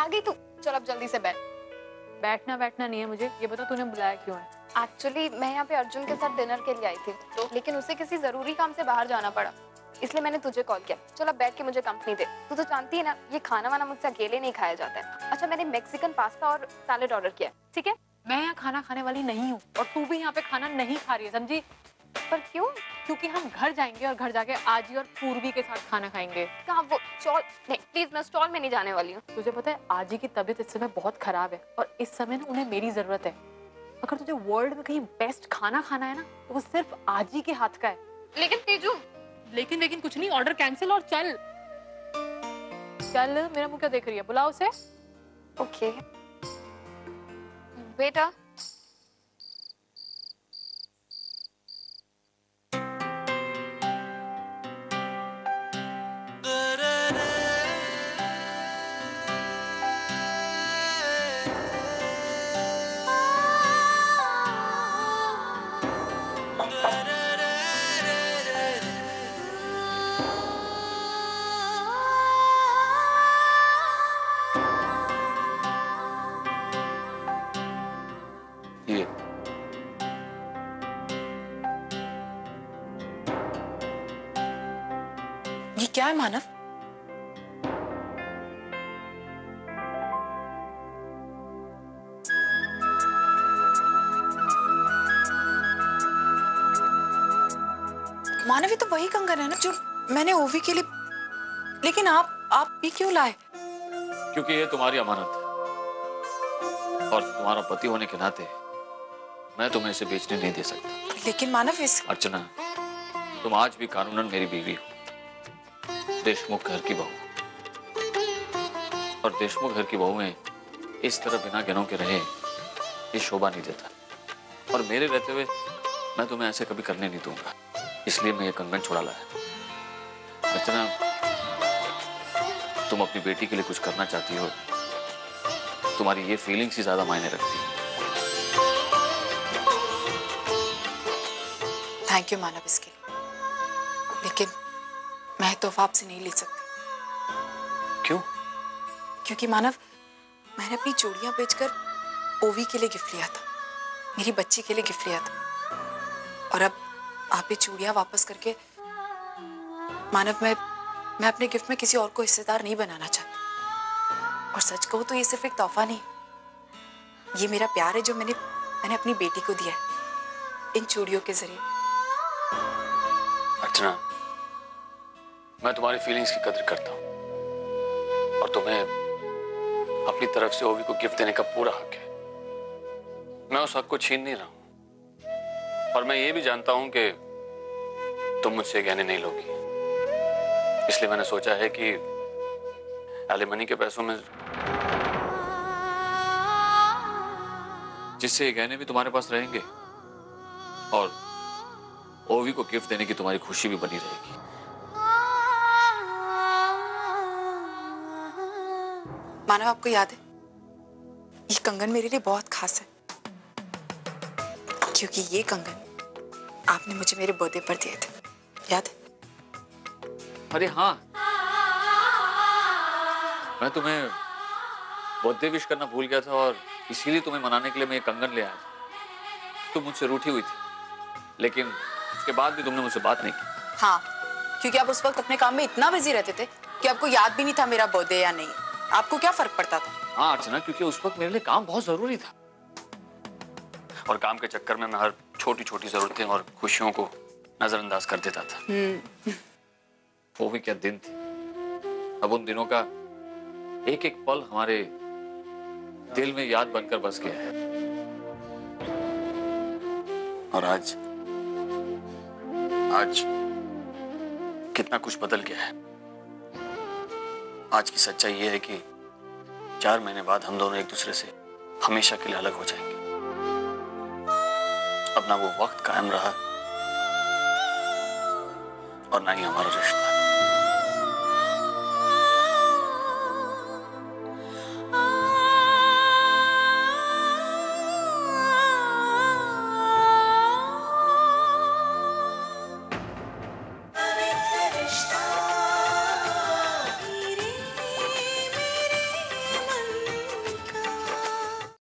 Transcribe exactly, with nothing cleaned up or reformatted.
गई तू? चल अब जल्दी से बैठ। बैठना बैठना नहीं है मुझे, ये बता तूने बुलाया क्यों है? एक्चुअली मैं यहाँ पे अर्जुन के साथ डिनर के लिए आई थी, तो लेकिन उसे किसी जरूरी काम से बाहर जाना पड़ा, इसलिए मैंने तुझे कॉल किया। चल अब बैठ के मुझे कंपनी दे। तू तो जानती है ना, ये खाना वाना मुझसे अकेले नहीं खाया जाता है। अच्छा, मैंने मैक्सिकन पास्ता और सैलेड ऑर्डर किया, ठीक है? मैं यहाँ खाना खाने वाली नहीं हूँ और तू भी यहाँ पे खाना नहीं खा रही है, समझी? पर क्यों? क्योंकि हम घर जाएंगे और घर जाके आजी और पूर्वी के साथ खाना खाएंगे। कहाँ वो स्टॉल? नहीं प्लीज, मैं स्टॉल में नहीं जाने वाली हूँ। तुझे पता है आजी की तबीयत इस समय बहुत खराब है और इस समय ना उन्हें मेरी जरूरत है। अगर तुझे वर्ल्ड में कहीं बेस्ट खाना खाना है ना तो वो सिर्फ आजी के हाथ का है। लेकिन तेजू, लेकिन लेकिन कुछ नहीं, ऑर्डर कैंसिल और चल चल। मेरा मुंह क्या देख रही है, बुला उसे। ओके बेटा। ये ये क्या है मानव? मानव, ये तो वही कंगन है ना जो मैंने ओवी के लिए, लेकिन आप आप ये क्यों लाए? क्योंकि ये तुम्हारी अमानत है और तुम्हारा पति होने के नाते मैं तुम्हें इसे बेचने नहीं दे सकता। लेकिन मानव इस अर्चना, तुम आज भी कानूनन मेरी बीवी हो, देशमुख घर की बहू, और देशमुख घर की बहू में इस तरह बिना गिनों के रहे ये शोभा नहीं देता, और मेरे रहते हुए मैं तुम्हें ऐसे कभी करने नहीं दूंगा, इसलिए मैं ये कंगन छुड़ा लाया। अर्चना, तुम अपनी बेटी के लिए कुछ करना चाहती हो, तुम्हारी ये फीलिंग्स ही ज्यादा मायने रखती है। थैंक यू मानव इसके लिए, लेकिन मैं तोहफा आपसे नहीं ले सकती। क्यों? क्योंकि मानव, मैंने अपनी चूड़ियां बेचकर ओवी के लिए गिफ्ट लिया था, मेरी बच्ची के लिए गिफ्ट लिया था, और अब आप ये चूड़ियां वापस करके मानव, मैं मैं अपने गिफ्ट में किसी और को हिस्सेदार नहीं बनाना चाहती। और सच कहूं तो ये सिर्फ एक तोहफा नहीं, ये मेरा प्यार है जो मैंने मैंने अपनी बेटी को दिया है इन चूड़ियों के जरिए। अर्चना, मैं तुम्हारी फीलिंग्स की कदर करता हूं और तुम्हें अपनी तरफ से ओवी को गिफ्ट देने का पूरा हक है। मैं उस हक को छीन नहीं रहा हूं, और मैं ये भी जानता हूं कि तुम मुझसे गहने नहीं लोगी, इसलिए मैंने सोचा है कि एलिमनी के पैसों में जिससे ये गहने भी तुम्हारे पास रहेंगे और ओवी को गिफ्ट देने की तुम्हारी खुशी भी बनी रहेगी। मानव, आपको याद है ये कंगन मेरे लिए बहुत खास है, क्योंकि ये कंगन आपने मुझे मेरे बर्थडे पर दिए थे, याद है? अरे हाँ, मैं तुम्हें बर्थडे विश करना भूल गया था और इसीलिए तुम्हें मनाने के लिए मैं ये कंगन ले आया था। तुम मुझसे रूठी हुई थी, लेकिन उसके बाद भी तुमने मुझसे बात नहीं की। हाँ, क्योंकि आप उस वक्त अपने काम में इतना बिजी रहते थे कि आपको याद भी नहीं था मेरा बर्थडे या नहीं। आपको क्या फर्क पड़ता था? हाँ अर्चना, क्योंकि उस वक्त मेरे लिए काम बहुत जरूरी था, और काम के चक्कर में मैं हर छोटी छोटी जरूरतें और खुशियों को नजरअंदाज कर देता था। वो भी क्या दिन थे। अब उन दिनों का एक एक पल हमारे दिल में याद बनकर बस गया है, और आज आज कितना कुछ बदल गया है। आज की सच्चाई ये है कि चार महीने बाद हम दोनों एक दूसरे से हमेशा के लिए अलग हो जाएंगे। अब ना वो वक्त कायम रहा और ना ही हमारा रिश्ता।